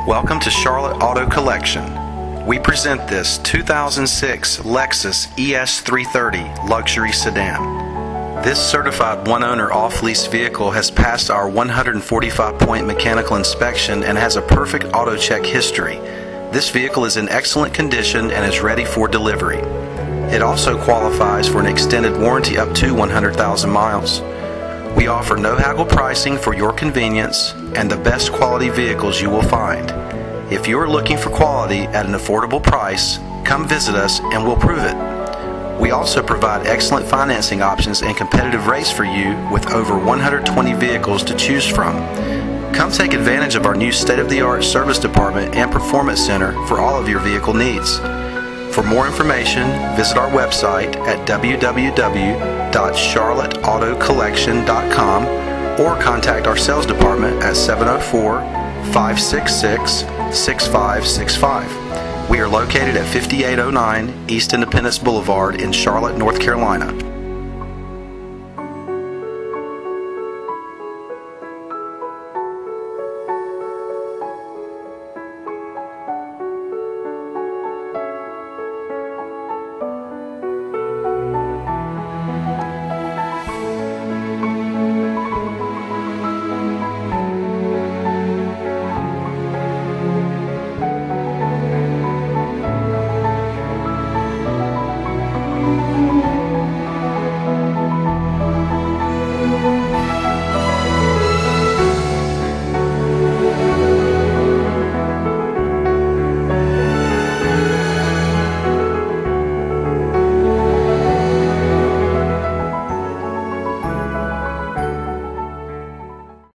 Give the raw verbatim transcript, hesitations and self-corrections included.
Welcome to Charlotte Auto Collection. We present this two thousand six Lexus E S three thirty luxury sedan. This certified one-owner off-lease vehicle has passed our one hundred forty-five point mechanical inspection and has a perfect auto check history. This vehicle is in excellent condition and is ready for delivery. It also qualifies for an extended warranty up to one hundred thousand miles. We offer no haggle pricing for your convenience and the best quality vehicles you will find. If you are looking for quality at an affordable price, come visit us and we'll prove it. We also provide excellent financing options and competitive rates for you with over one hundred twenty vehicles to choose from. Come take advantage of our new state-of-the-art service department and performance center for all of your vehicle needs. For more information, visit our website at w w w dot charlotte auto collection dot com or contact our sales department at seven oh four, five six six, six five six five. We are located at fifty-eight oh nine East Independence Boulevard in Charlotte, North Carolina.